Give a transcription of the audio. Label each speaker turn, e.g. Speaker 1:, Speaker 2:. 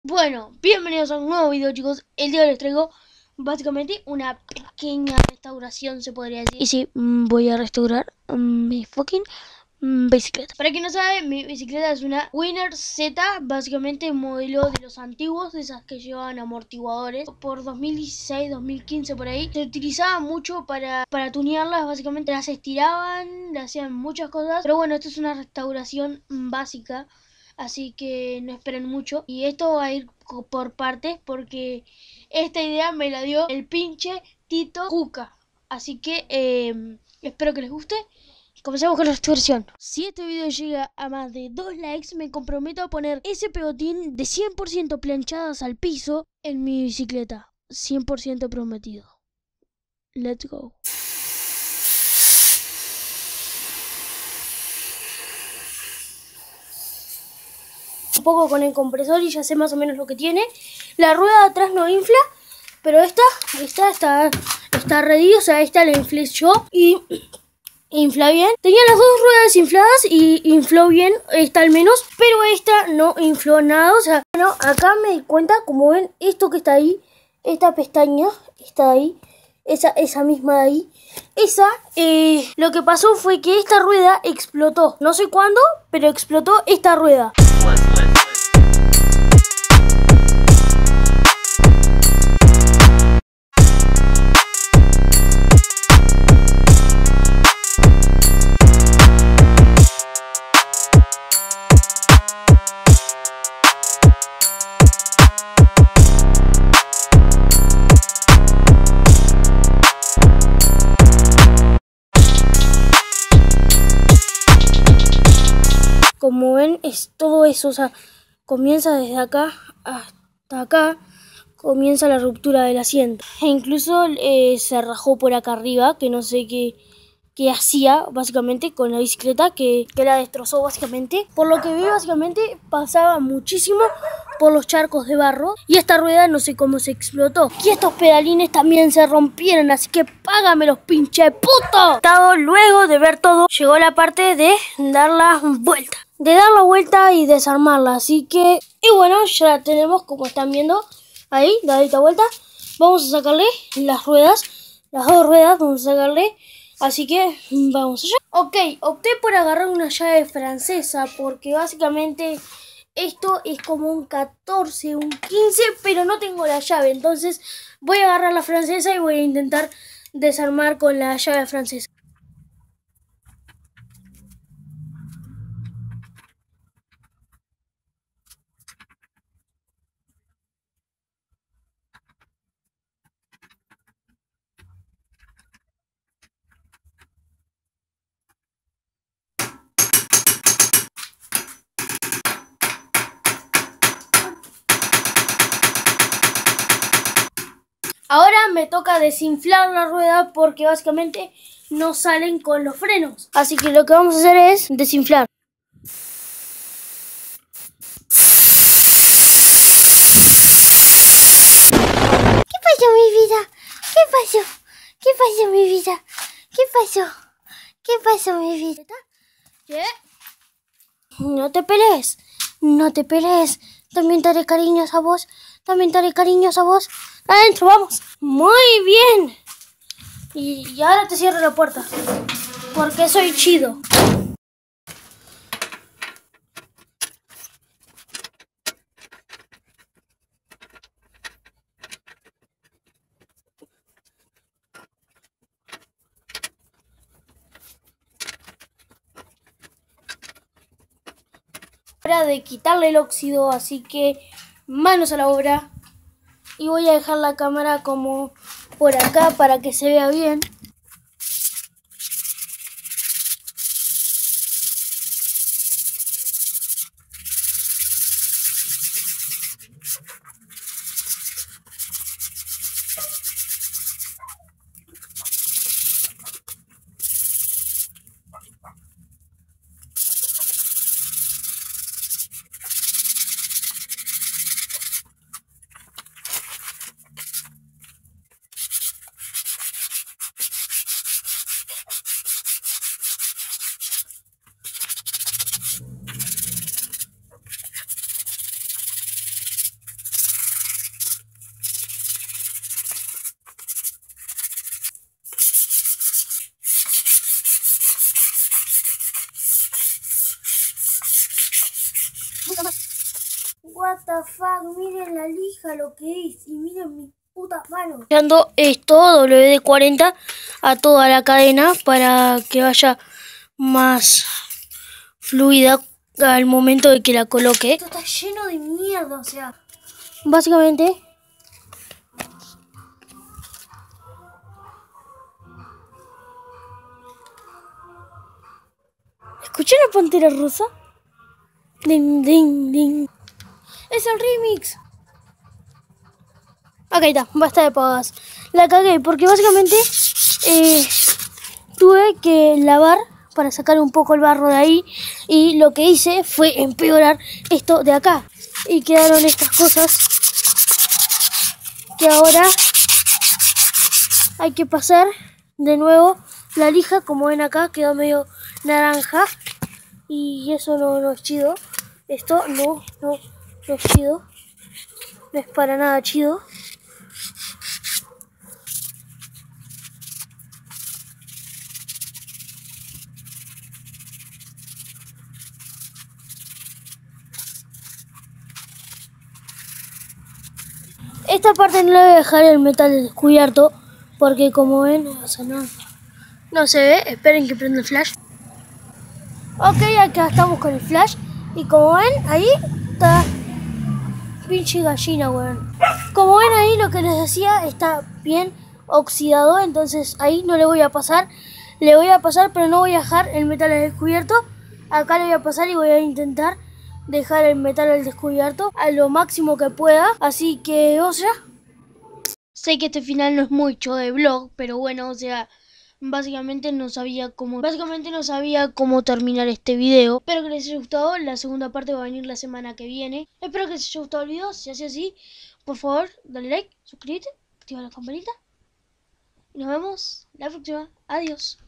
Speaker 1: Bueno, bienvenidos a un nuevo video, chicos. El día de hoy les traigo básicamente una pequeña restauración, se podría decir. Y sí, voy a restaurar mi fucking bicicleta. Para quien no sabe, mi bicicleta es una Winner Z, básicamente modelo de los antiguos, de esas que llevaban amortiguadores. Por 2016, 2015 por ahí, se utilizaba mucho para tunearlas, básicamente las estiraban, le hacían muchas cosas. Pero bueno, esto es una restauración básica. Así que no esperen mucho. Y esto va a ir por partes porque esta idea me la dio el pinche Tito Cuca. Así que espero que les guste. Comencemos con la versión. Si este video llega a más de 2 likes, me comprometo a poner ese pegotín de 100% planchadas al piso en mi bicicleta. 100% prometido. Let's go. Un poco con el compresor y ya sé más o menos lo que tiene. La rueda de atrás no infla, pero esta está ready, o sea, esta la inflé yo y infla bien. Tenía las dos ruedas infladas y infló bien, esta al menos, pero esta no infló nada. O sea, bueno, acá me di cuenta, como ven, esto que está ahí, esta pestaña está ahí, esa misma de ahí. Lo que pasó fue que esta rueda explotó. No sé cuándo, pero explotó esta rueda. Como ven, es todo eso, o sea, comienza desde acá hasta acá, comienza la ruptura del asiento. E incluso se rajó por acá arriba, que no sé qué hacía básicamente con la bicicleta, que la destrozó básicamente. Por lo que vi, básicamente pasaba muchísimo por los charcos de barro y esta rueda no sé cómo se explotó. Y estos pedalines también se rompieron, así que págame los pinche puto. Luego de ver todo, llegó la parte de dar la vuelta. Y desarmarla, así que... Y bueno, ya la tenemos como están viendo ahí, dadita vuelta. Vamos a sacarle las ruedas, las dos ruedas vamos a sacarle. Así que vamos allá. Ok, opté por agarrar una llave francesa porque básicamente esto es como un 14, un 15, pero no tengo la llave. Entonces voy a agarrar la francesa y voy a intentar desarmar con la llave francesa. Ahora me toca desinflar la rueda porque básicamente no salen con los frenos. Así que lo que vamos a hacer es desinflar. ¿Qué pasó, mi vida? ¿Qué pasó? ¿Qué pasó, mi vida? ¿Qué pasó? ¿Qué pasó, mi vida? ¿Qué? No te pelees. No te pelees. También te haré cariños a vos. También te haré cariños a vos. Adentro, vamos. Muy bien. Y ahora te cierro la puerta. Porque soy chido. Hora de quitarle el óxido, así que manos a la obra. Y voy a dejar la cámara como por acá para que se vea bien. the fuck, miren la lija lo que es y miren mi puta mano. Dando esto WD-40 a toda la cadena para que vaya más fluida al momento de que la coloque. Esto está lleno de mierda, o sea, básicamente ¿escuché la pantera rosa? Ding, ding, ding. Es el remix. Ok, está, basta de pavadas. La cagué porque básicamente tuve que lavar para sacar un poco el barro de ahí. Y lo que hice fue empeorar esto de acá. Y quedaron estas cosas que ahora hay que pasar de nuevo. La lija, como ven acá, quedó medio naranja. Y eso no es chido. Esto no es chido. No es para nada chido. Esta parte no le voy a dejar el metal descubierto. Porque como ven, o sea, no se ve. Esperen que prenda el flash. Ok, acá estamos con el flash. Y como ven, ahí está pinche gallina, weón. Como ven ahí, lo que les decía está bien oxidado. Entonces ahí no le voy a pasar. Le voy a pasar, pero no voy a dejar el metal al descubierto. Acá le voy a pasar y voy a intentar dejar el metal al descubierto a lo máximo que pueda. Así que, o sea, sé que este final no es mucho de vlog, pero bueno, o sea, básicamente no sabía cómo terminar este video. Espero que les haya gustado. La segunda parte va a venir la semana que viene. Espero que les haya gustado el video. Si hace así, por favor, dale like, suscríbete, activa la campanita. Y nos vemos la próxima. Adiós.